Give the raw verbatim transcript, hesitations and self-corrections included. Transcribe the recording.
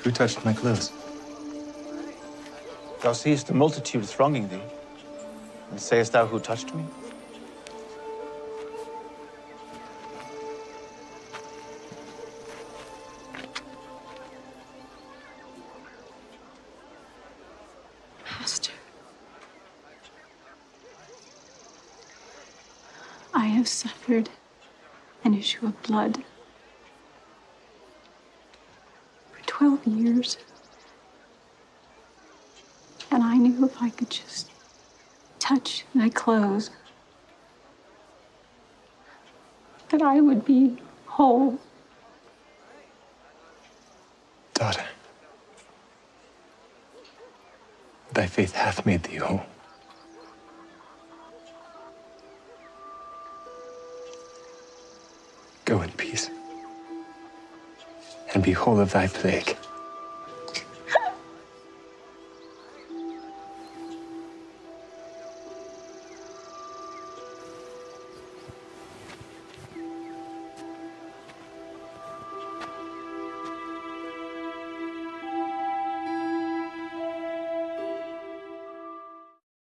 Who touched my clothes? Thou seest the multitude thronging thee, and sayest thou who touched me? Master, I have suffered an issue of blood for twelve years. And I knew if I could just touch thy clothes, that I would be whole. Daughter, thy faith hath made thee whole. Go in peace, and be whole of thy plague.